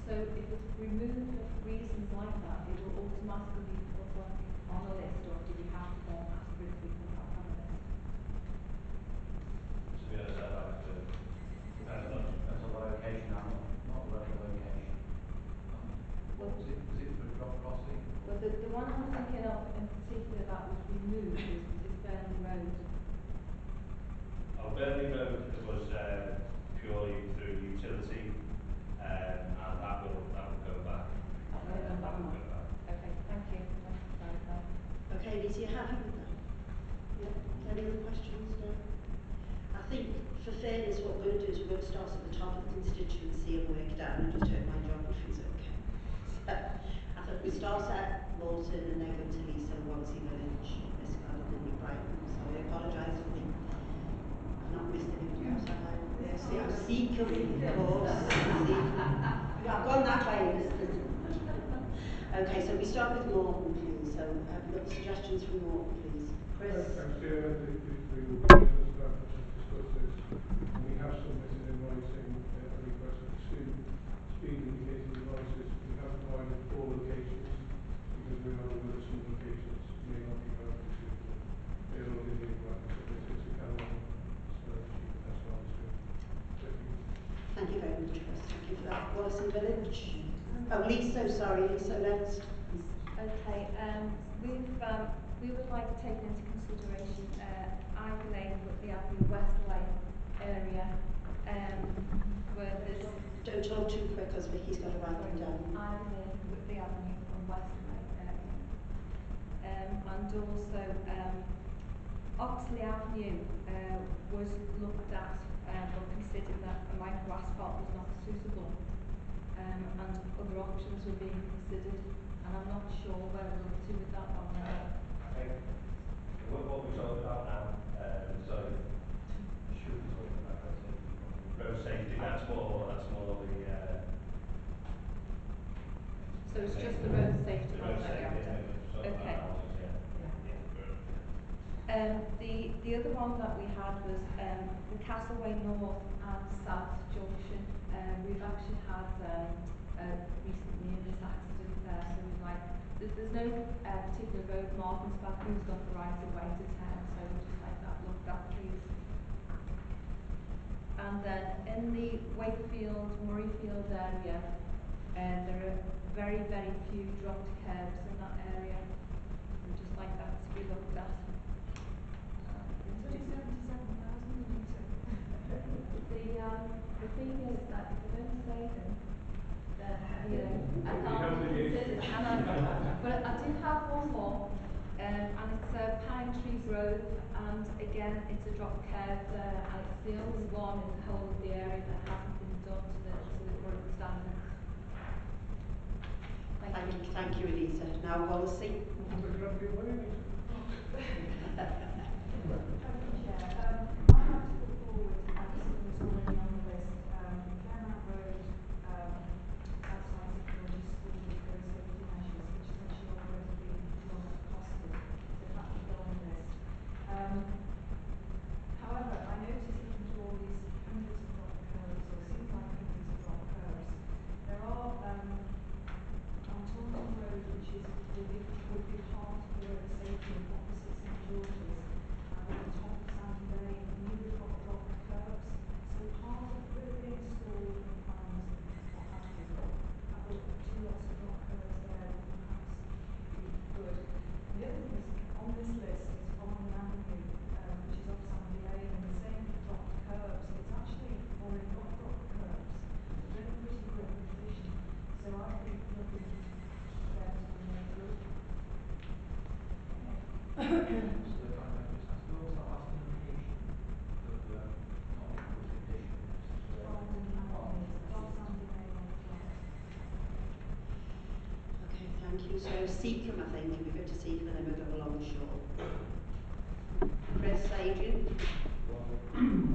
So if it's removed for reasons like that, it will automatically be put on a list, or do we have to then ask for it to be put up on a list? To be honest, I'd like to depends on the location, not the local location. Well, was it for drop crossing? Well, the one I'm thinking of in particular that was removed is Burnley Road. Oh, Burnley Road was purely through utility, and that will go back. That will go back. Okay, thank you. That's clarified. Okay, Lisa, you happy with that? Yeah. Any other questions? No? I think, for fairness, what we're going to do is we're going to start at the top of the constituency and work down and just hope my geography is okay. So, I think we start at Lawton and then go to Lisa, Wallasey Village, Escala and then New Brighton. So I apologise for the... I've not missed anybody else, have I? Yes, Seacombe, of course. I've gone that way. Okay, so we start with Morton, please. So have you got suggestions from Morton, please? Chris? Thanks, Chair. The business staff have discussed this, and we have submitted in writing a request for speed indicating devices. We have provided 4 locations because we are aware that some locations may not be very suitable. They are already being submitted to Caroline, so that's why it's good. Thank you very much, Chris. Thank you for that. Wallasey Village. Oh, Lisa, sorry, Lisa next. Okay, we would like to take into consideration Ivy Lane, Whitley Avenue, Westlake area, where there's... Don't talk too quick because Vicky's got to write them down. Ivy Lane, Whitley Avenue and Westlake area. And also Oxley Avenue was looked at but considered that a micro asphalt was not suitable. And other options were being considered, and I'm not sure where we're up to with that one now. I think what we're talking about now, so we should be talking about road safety. That's more the. So it's just the road safety one that you're after. Okay. The other one that we had was the Castleway North and South Junction. We've actually had recent near-miss accident there, so we'd like, there's no particular road markings about who's got the right of way to town, so we'd just like that looked at, please. And then in the Wakefield, Murrayfield area, there are very, very few dropped curbs in that area. We'd just like that to be looked at. 77,000. The thing is that if I don't say them, then I can't consider. But I do have one more, and it's Pine Trees Road, and again it's a drop curve there, and it's the only one in the whole of the area that hasn't been done to the current standards. Thank you, Elisa. Now, Wallasey. Thank you. So Seacombe, I think, we go to Seacombe and then we'll go along the shore. Chris, Adrian?